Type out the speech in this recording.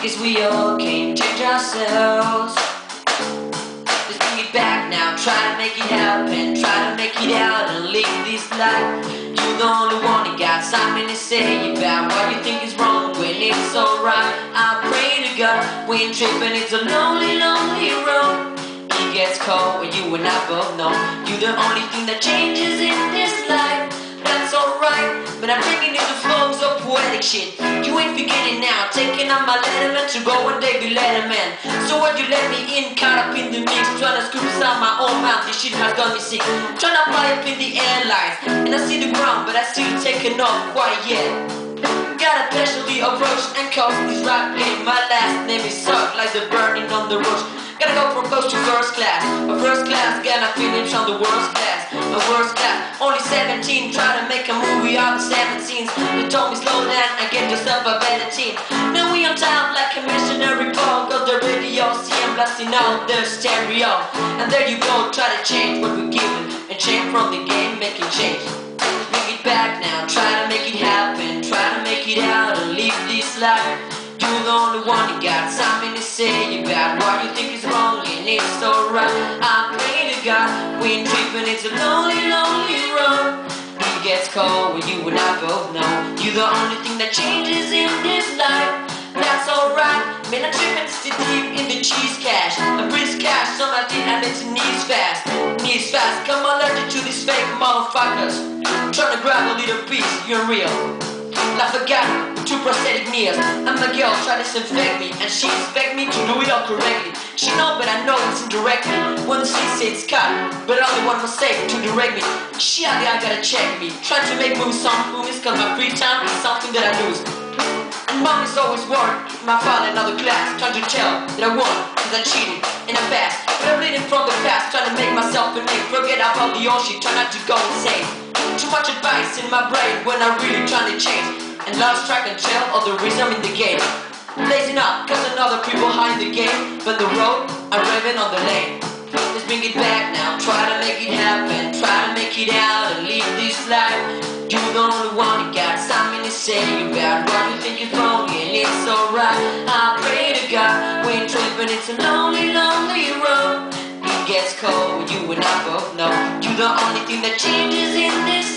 'cause we all can't change ourselves. Let's bring it back now, try to make it happen, try to make it out and live this life. You're the only one that got something to say about what you think is wrong when it's alright. I pray to God, we ain't tripping, it's a lonely, lonely road. It gets cold when you and I both know you're the only thing that changes in this life. That's alright, but I'm taking into flows of poetic shit. You ain't forgetting now, taking on my letterman to go one day be letterman. So what you let me in, caught up in the mix, trying to scoop out my own mouth. This shit has got me sick, trying to fly up in the airlines, and I see the ground, but I still taking off quite yet. Got a specialty approach and cause this rap game. My last name is Suck, like the burning on the road. Gotta go from coast to first class. A first class, gonna finish on the worst class. A worst class, only 17, try to make a movie out of 17s. They told me slow down and get yourself a better team. Now we on time like a missionary Paul, cause the radio CM blasting out their stereo. And there you go, try to change what we're given, and change from the game, making change. Bring it back now, try to make it happen, try to make it out and live this life. You're the only one that got something to say about what you think is wrong, and it's alright. I pray to God, we ain't tripping, it's a lonely, lonely road. It gets cold when you and I both know you're the only thing that changes in this life. That's alright, man, I'm tripping still deep in the cheese cash. I breathe cash, so I did, I need to knees fast. Knees fast, come allergic to these fake motherfuckers. Trying to grab a little piece, you're real. I forgot, two prosthetic knees. And my girl try to disinfect me, and she expect me to do it all correctly. She know, but I know it's indirectly. When she says it's cut, but only one mistake to direct me. She out there, gotta check me. Trying to make movies, some movies, cause my free time is something that I lose. And mom is always worried, my father in another class, trying to tell that I won, cause I cheated in the past. But I'm bleeding from the past, trying to make myself a name. Forget about the old shit, try not to go insane. Too much advice in my brain when I'm really trying to change, and lost track and tell of the reason I'm in the game. Blazing up, cause another people high in the game, but the road, I'm raving on the lane. Let's bring it back now, try to make it happen, try to make it out and live this life. You're the only one that got something to say about what you think is wrong, and it's alright. I pray to God, we ain't tripping, it's a lonely, lonely road. It gets cold when you and I both know you're the only thing that changes in this